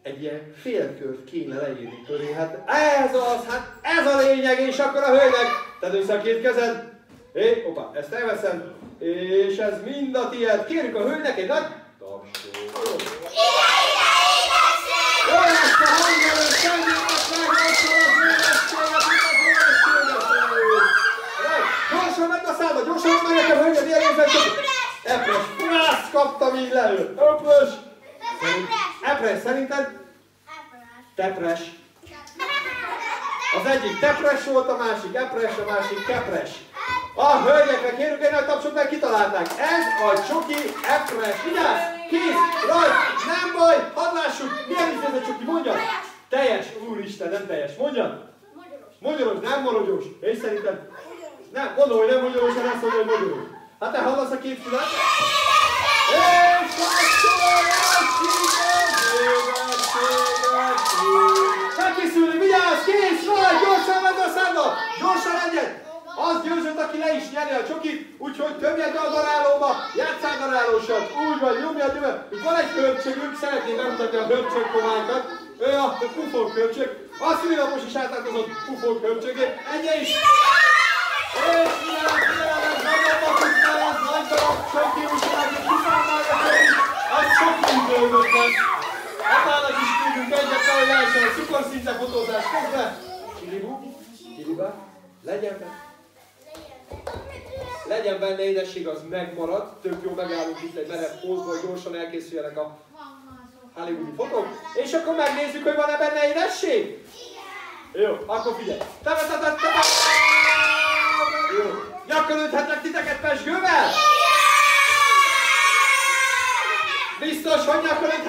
egy ilyen félkört kéne leírni köré. Hát ez az, hát ez a lényeg, és akkor a hölgyek, tedd össze a két kezed. Hoppá, ezt elveszem, és ez mind a tiéd. Kérjük a hölgynek egy nagy tapsot. Jó lesz a hangerőt, tegyétek meg lassan az érességet, itt az érességet. Gyorsan meg a szállba, gyorsan meg nekem a hölgyet, ilyen érzem. Epres, azt kaptam így lelő. Öpös. Epres, szerinted? Tepres. Az egyik tepres volt, a másik epres, a másik kepres. A hölgyekre kérünk egy nagy tapsot, mert kitalálták. Ez a csoki epres. Vigyázz! Kész! Rajt! Nem baj! Hadd lássuk! Milyen is ez a csoki? Mondjad! Teljes! Úristen, nem teljes. Mondjad! Magyaros, nem morogyos. És szerinted? Nem, mondom, hogy nem magyaros, hanem azt mondom, hogy magyaros. Hát te hallasz a két fület? És megkészülni, vigyázz, kész, rajt, gyorsan meg a szádba! Gyorsan legyen! Az győzött, aki le is nyeri a csokit, úgyhogy többjed be a darálóba, játsszál darálósat, úgy vagy, nyomjad, nyomjad. Itt van egy hölgységünk, szeretném bemutatni a hölgységkománkat. Ő a pufók hölgységé. A szülinapos is átálkozott pufók hölgységé. Ennyi is! És ilyen, nagyon makus, mert az nagy darab csoki, úgyhogy itt kiszámolja hogy az csoki időmöt lesz. Hatának is küldünk egyet, ahogy lehessen a cukorszinte fotózás közben. Kiribu, kiribá, legyen benne. Legyen benne édesség, az megmarad. Tök jó, megállunk itt egy merev pózba, hogy gyorsan elkészüljenek a hollywoodi fotók. És akkor megnézzük, hogy van-e benne édesség? Igen. Jó, akkor figyelj. Jó. Nyakörődhetlek titeket pezsgővel? Biztos, hogy nyakörődhetlek?